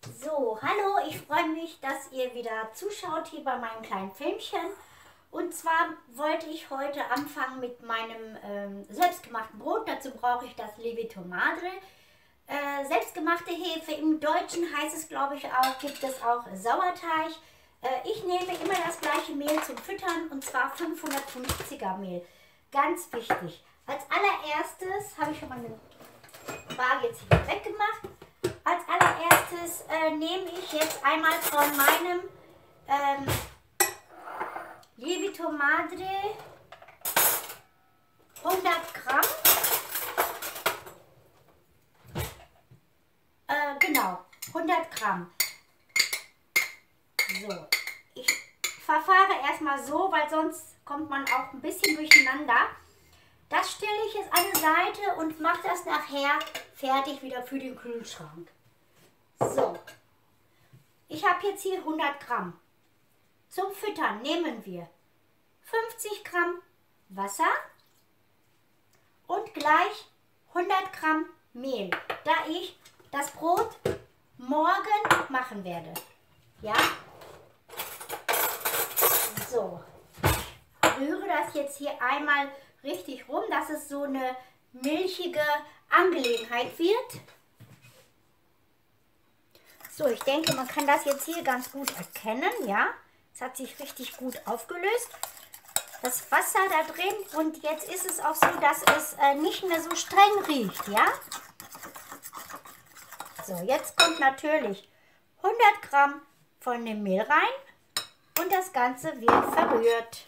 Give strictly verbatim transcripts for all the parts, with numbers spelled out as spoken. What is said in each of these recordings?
So, hallo, ich freue mich, dass ihr wieder zuschaut hier bei meinem kleinen Filmchen. Und zwar wollte ich heute anfangen mit meinem ähm, selbstgemachten Brot. Dazu brauche ich das Lievito Madre. Äh, selbstgemachte Hefe, im Deutschen heißt es, glaube ich, auch, gibt es auch Sauerteig. Äh, ich nehme immer das gleiche Mehl zum Füttern, und zwar fünfhundertfünfziger Mehl. Ganz wichtig. Als allererstes habe ich schon mal eine Waage jetzt hier weggemacht. Als allererstes äh, nehme ich jetzt einmal von meinem ähm, Lievito Madre hundert Gramm. Äh, genau, hundert Gramm. So, ich verfahre erstmal so, weil sonst kommt man auch ein bisschen durcheinander. Das stelle ich jetzt an die Seite und mache das nachher fertig wieder für den Kühlschrank. So, ich habe jetzt hier hundert Gramm. Zum Füttern nehmen wir fünfzig Gramm Wasser und gleich hundert Gramm Mehl, da ich das Brot morgen machen werde. Ja? So, ich rühre das jetzt hier einmal richtig rum, dass es so eine milchige Angelegenheit wird. So, ich denke, man kann das jetzt hier ganz gut erkennen, ja. Es hat sich richtig gut aufgelöst, das Wasser da drin. Und jetzt ist es auch so, dass es äh, nicht mehr so streng riecht, ja. So, jetzt kommt natürlich hundert Gramm von dem Mehl rein und das Ganze wird verrührt.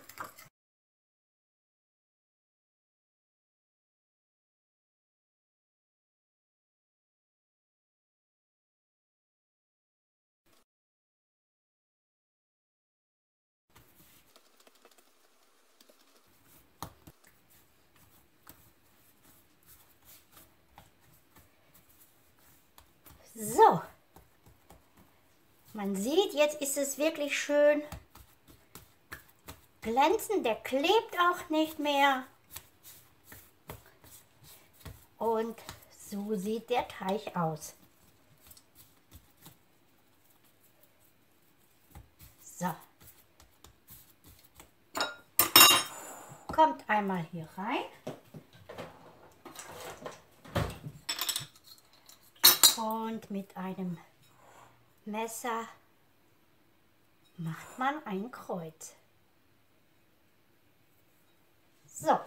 So, man sieht, jetzt ist es wirklich schön glänzend, der klebt auch nicht mehr. Und so sieht der Teig aus. So, kommt einmal hier rein. Und mit einem Messer macht man ein Kreuz. So.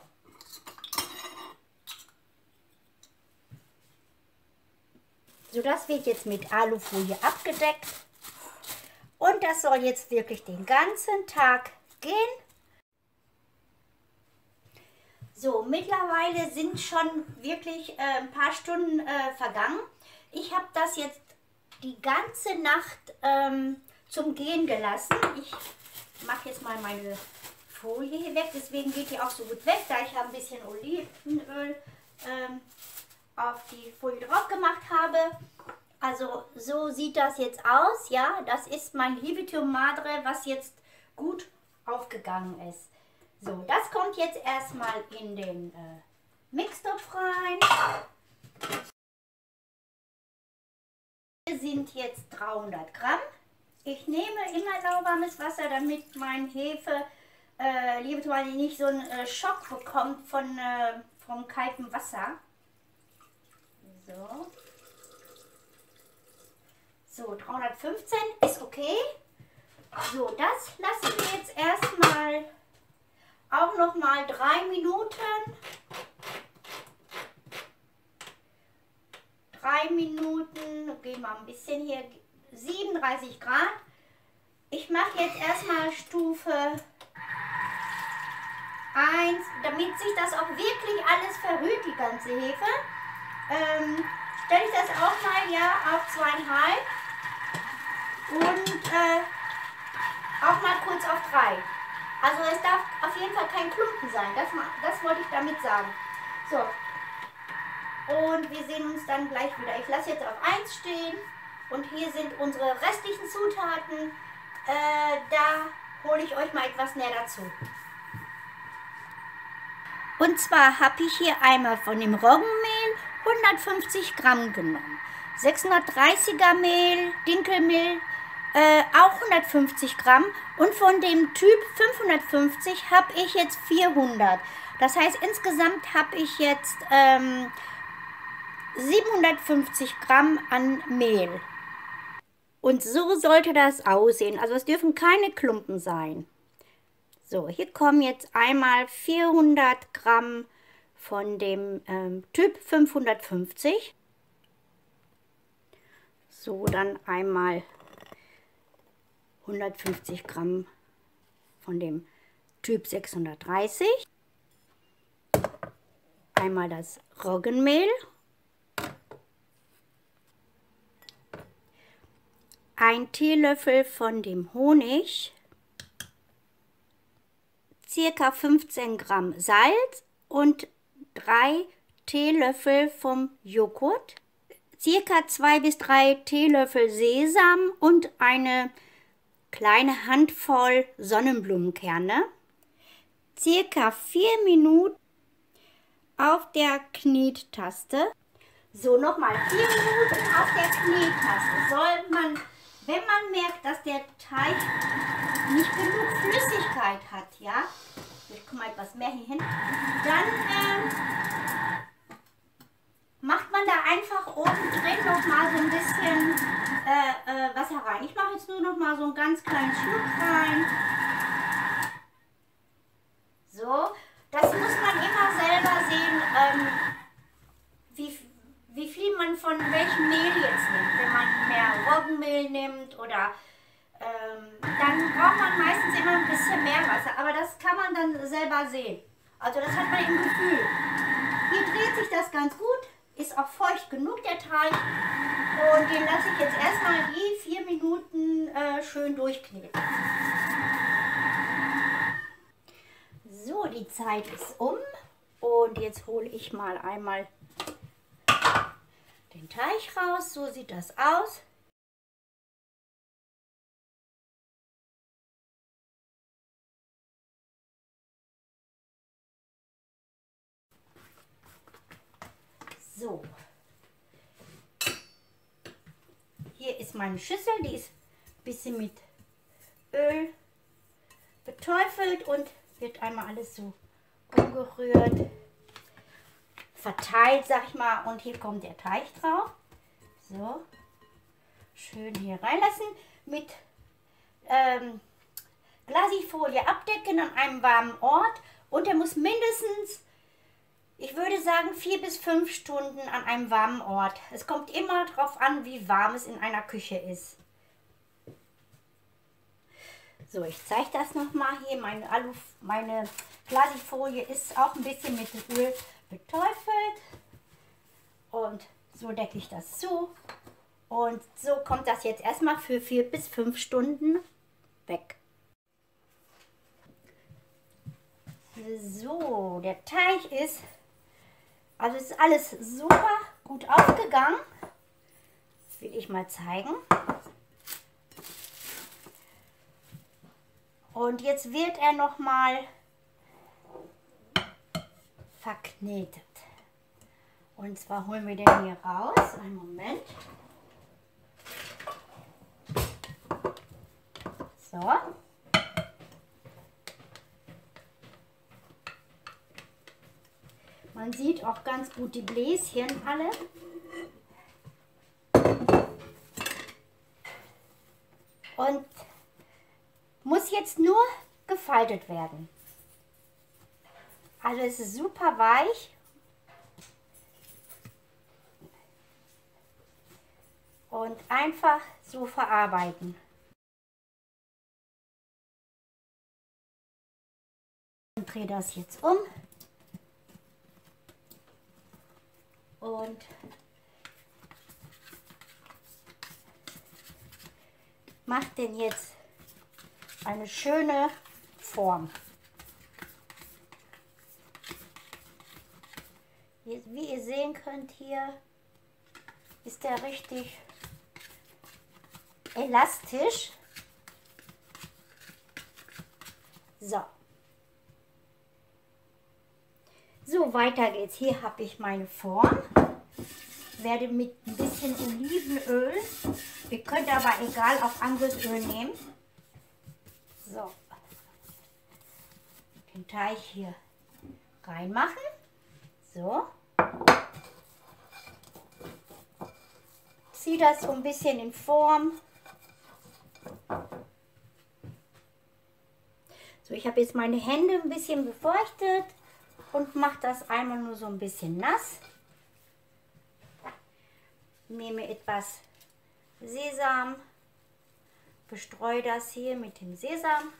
So, das wird jetzt mit Alufolie abgedeckt. Und das soll jetzt wirklich den ganzen Tag gehen. So, mittlerweile sind schon wirklich äh, ein paar Stunden äh, vergangen. Ich habe das jetzt die ganze Nacht ähm, zum Gehen gelassen. Ich mache jetzt mal meine Folie hier weg, deswegen geht die auch so gut weg, da ich ein bisschen Olivenöl ähm, auf die Folie drauf gemacht habe. Also so sieht das jetzt aus, ja. Das ist mein Lievito Madre, was jetzt gut aufgegangen ist. So, das kommt jetzt erstmal in den äh, Mixtopf rein. Hier sind jetzt dreihundert Gramm. Ich nehme immer lauwarmes Wasser, damit mein Hefe äh, Lievito Madre nicht so einen äh, Schock bekommt von, äh, vom kalten Wasser. So. So, dreihundertfünfzehn ist okay. So, das lassen wir jetzt erstmal auch noch mal drei Minuten. Drei Minuten, gehen wir ein bisschen hier, siebenunddreißig Grad. Ich mache jetzt erstmal Stufe eins, damit sich das auch wirklich alles verrührt, die ganze Hefe. Ähm, stelle ich das auch mal ja auf zweieinhalb und äh, auch mal kurz auf drei. Also es darf auf jeden Fall kein Klumpen sein, das, das wollte ich damit sagen. So. Und wir sehen uns dann gleich wieder. Ich lasse jetzt auf eins stehen und hier sind unsere restlichen Zutaten. Äh, da hole ich euch mal etwas näher dazu. Und zwar habe ich hier einmal von dem Roggenmehl hundertfünfzig Gramm genommen. sechshundertdreißiger Mehl, Dinkelmehl, äh, auch hundertfünfzig Gramm. Und von dem Typ fünfhundertfünfzig habe ich jetzt vierhundert. Das heißt, insgesamt habe ich jetzt ähm, siebenhundertfünfzig Gramm an Mehl. Und so sollte das aussehen. Also es dürfen keine Klumpen sein. So, hier kommen jetzt einmal vierhundert Gramm von dem ähm, Typ fünfhundertfünfzig. So, dann einmal hundertfünfzig Gramm von dem Typ sechshundertdreißig. Einmal das Roggenmehl. Ein Teelöffel von dem Honig. Circa fünfzehn Gramm Salz und drei Teelöffel vom Joghurt. Circa zwei bis drei Teelöffel Sesam und eine kleine Handvoll Sonnenblumenkerne. Circa vier Minuten auf der Knettaste. So, nochmal vier Minuten auf der Knettaste. Soll man, wenn man merkt, dass der Teig nicht genug Flüssigkeit hat, ja, ich komme mal etwas mehr hier hin, dann ähm, macht man da einfach oben drin noch mal so ein bisschen äh, äh, Wasser rein. Ich mache jetzt nur noch mal so einen ganz kleinen Schluck rein. So, das muss man immer selber sehen, ähm, wie, wie viel man von welchem Mehl jetzt nimmt. Wenn man mehr Roggenmehl nimmt oder ähm, dann braucht man meistens immer ein bisschen mehr Wasser. Aber das kann man dann selber sehen. Also das hat man im Gefühl. Hier dreht sich das ganz gut. Ist auch feucht genug, der Teig. Und den lasse ich jetzt erstmal die vier Minuten äh, schön durchkneten. So, die Zeit ist um. Und jetzt hole ich mal einmal den Teig raus. So sieht das aus. So, hier ist meine Schüssel, die ist ein bisschen mit Öl beteufelt und wird einmal alles so umgerührt, verteilt, sag ich mal, und hier kommt der Teig drauf. So, schön hier reinlassen, mit ähm, Glasifolie abdecken an einem warmen Ort und der muss mindestens, ich würde sagen, vier bis fünf Stunden an einem warmen Ort. Es kommt immer darauf an, wie warm es in einer Küche ist. So, ich zeige das nochmal hier. Meine, Alu, meine Glasifolie ist auch ein bisschen mit Öl beteufelt. Und so decke ich das zu. Und so kommt das jetzt erstmal für vier bis fünf Stunden weg. So, der Teig ist... Also es ist alles super gut aufgegangen. Das will ich mal zeigen. Und jetzt wird er noch mal verknetet. Und zwar holen wir den hier raus. Einen Moment. So. Man sieht auch ganz gut die Bläschen alle. Und muss jetzt nur gefaltet werden. Also es ist super weich. Und einfach so verarbeiten. Und drehe das jetzt um. Und macht den jetzt eine schöne Form. Wie ihr sehen könnt, hier ist der richtig elastisch. So. So, weiter geht's. Hier habe ich meine Form. Ich werde mit ein bisschen Olivenöl, ihr könnt aber egal auch anderes Öl nehmen. So, den Teig hier reinmachen. So. Zieh das so ein bisschen in Form. So, ich habe jetzt meine Hände ein bisschen befeuchtet und mache das einmal nur so ein bisschen nass. Nehme etwas Sesam, bestreue das hier mit dem Sesam.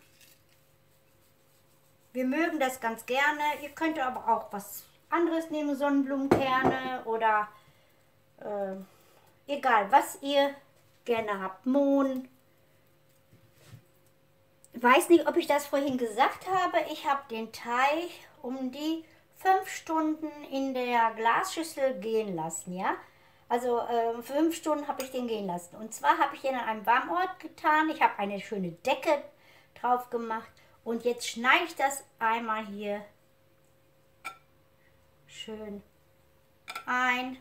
Wir mögen das ganz gerne. Ihr könnt aber auch was anderes nehmen, Sonnenblumenkerne oder äh, egal, was ihr gerne habt. Mohn. Ich weiß nicht, ob ich das vorhin gesagt habe. Ich habe den Teig um die fünf Stunden in der Glasschüssel gehen lassen, ja. Also äh, fünf Stunden habe ich den gehen lassen. Und zwar habe ich ihn an einem Warmort getan. Ich habe eine schöne Decke drauf gemacht. Und jetzt schneide ich das einmal hier schön ein.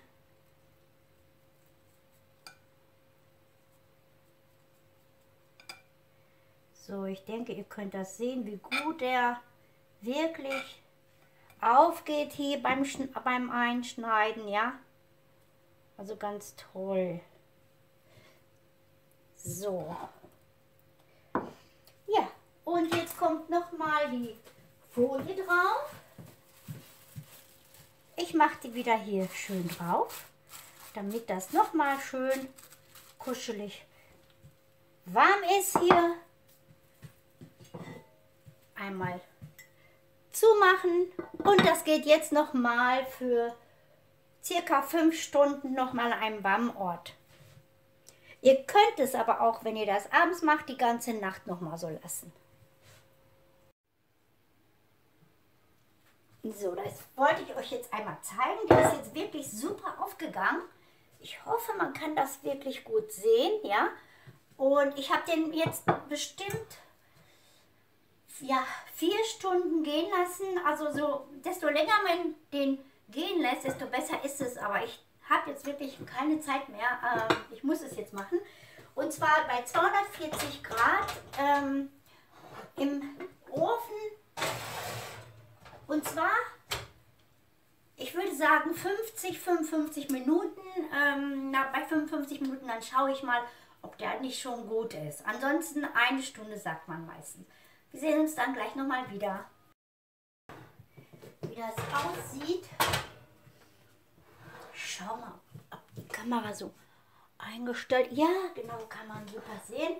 So, ich denke, ihr könnt das sehen, wie gut er wirklich aufgeht hier beim, beim Einschneiden, ja. Also ganz toll. So. Ja, und jetzt kommt noch mal die Folie drauf. Ich mache die wieder hier schön drauf, damit das noch mal schön kuschelig warm ist hier. Einmal zumachen und das geht jetzt noch mal für circa fünf Stunden noch mal an einem warmen Ort. Ihr könnt es aber auch, wenn ihr das abends macht, die ganze Nacht noch mal so lassen. So, das wollte ich euch jetzt einmal zeigen. Der ist jetzt wirklich super aufgegangen. Ich hoffe, man kann das wirklich gut sehen, ja. Und ich habe den jetzt bestimmt ja, vier Stunden gehen lassen. Also so, desto länger man den gehen lässt, desto besser ist es. Aber ich habe jetzt wirklich keine Zeit mehr. Ähm, ich muss es jetzt machen. Und zwar bei zweihundertvierzig Grad ähm, im Ofen. Und zwar, ich würde sagen fünfzig, fünfundfünfzig Minuten. Ähm, na, bei fünfundfünfzig Minuten, dann schaue ich mal, ob der nicht schon gut ist. Ansonsten eine Stunde sagt man meistens. Wir sehen uns dann gleich nochmal wieder. Wie das aussieht. Schau mal, ob die Kamera so eingestellt. Ja, genau, kann man super sehen.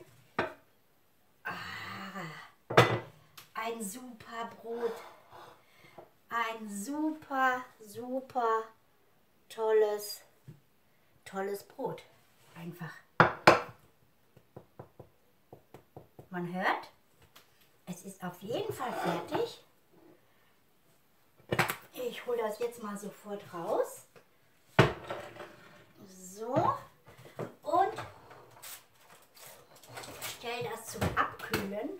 Ah, ein super Brot. Ein super, super tolles, tolles Brot. Einfach. Man hört, es ist auf jeden Fall fertig. Ich hole das jetzt mal sofort raus. So. Und stelle das zum Abkühlen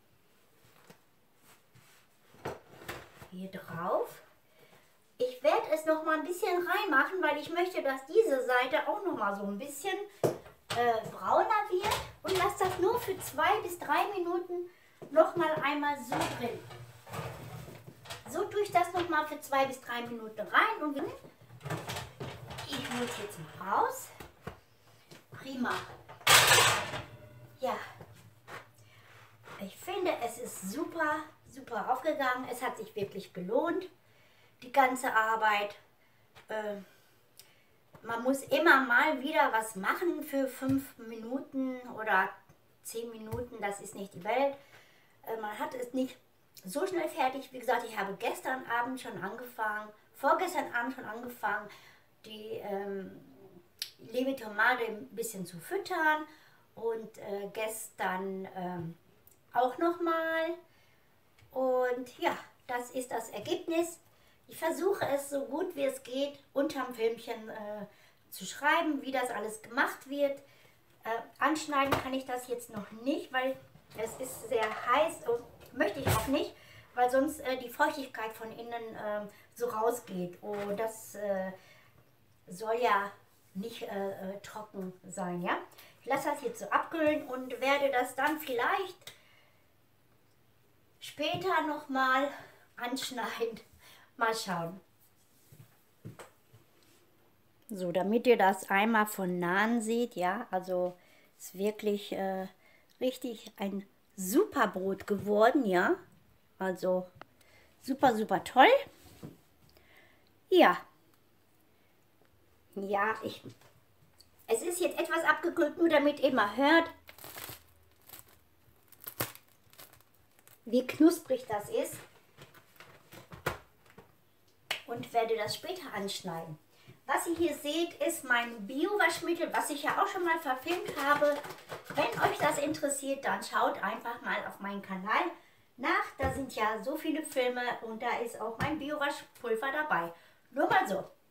hier drauf. Ich werde es noch mal ein bisschen reinmachen, weil ich möchte, dass diese Seite auch noch mal so ein bisschen äh, brauner wird. Und lasse das nur für zwei bis drei Minuten noch mal einmal so drin. So tue ich das noch mal für zwei bis drei Minuten rein. Und ich hole es jetzt mal raus. Prima. Ja. Ich finde, es ist super, super aufgegangen. Es hat sich wirklich gelohnt, die ganze Arbeit. Äh, man muss immer mal wieder was machen für fünf Minuten oder zehn Minuten. Das ist nicht die Welt. Äh, man hat es nicht so schnell fertig. Wie gesagt, ich habe gestern Abend schon angefangen, vorgestern Abend schon angefangen, die ähm, liebe Tomate ein bisschen zu füttern. Und äh, gestern ähm, auch nochmal. Und ja, das ist das Ergebnis. Ich versuche es so gut wie es geht unterm Filmchen äh, zu schreiben, wie das alles gemacht wird. Äh, anschneiden kann ich das jetzt noch nicht, weil es ist sehr heiß und möchte ich auch nicht, weil sonst äh, die Feuchtigkeit von innen äh, so rausgeht. Und das äh, soll ja nicht äh, äh, trocken sein, ja. Ich lasse das jetzt so abkühlen und werde das dann vielleicht später nochmal anschneiden. Mal schauen. So, damit ihr das einmal von nahen seht, ja, also ist wirklich äh, richtig ein super Brot geworden, ja. Also super, super toll. Ja. Ja, ich... Es ist jetzt etwas abgekühlt, nur damit ihr mal hört, wie knusprig das ist. Und werde das später anschneiden. Was ihr hier seht, ist mein Bio-Waschmittel, was ich ja auch schon mal verfilmt habe. Wenn euch das interessiert, dann schaut einfach mal auf meinen Kanal nach. Da sind ja so viele Filme und da ist auch mein Bio-Waschpulver dabei. Nur mal so.